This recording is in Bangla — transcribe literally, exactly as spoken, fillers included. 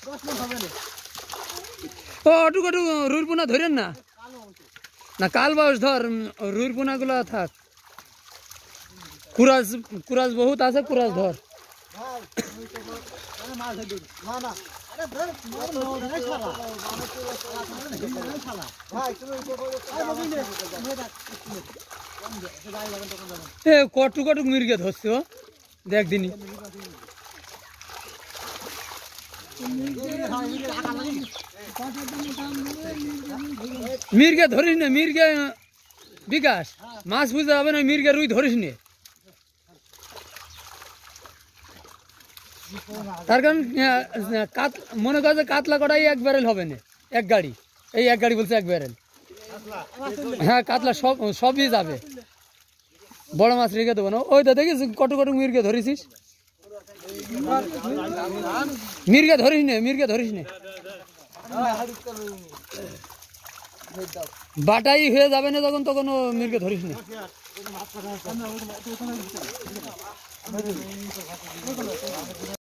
ও অটুক অটুক রুইর পোনা ধরেন না না কাল বাস ধর রুইর পোনা গুলা থাক কুরাজ কুরাজ বহুত আছে কুরাজ ধর এ কটুক কটুক মির্গে ধরছে ও দেখ দিনি মির্গে ধরিস না মির্গে বিকাশ মাছ বুঝতে হবে না মির্গে রুই ধরিস নে তার কারণ মনে করছে কাতলা কটাই এক ব্যারেল হবে না এক গাড়ি এই এক গাড়ি বলছে এক ব্যারেল হ্যাঁ কাতলা সব সবই যাবে বড় মাছ রেখে দেবো না ওই তো দেখিস কটু কটু মির্গে ধরেছিস মির্গে ধরিস নে মির্গে ধরিস নে বাটাই হয়ে যাবে না তখন তখন ও মির্গে ধরিস নে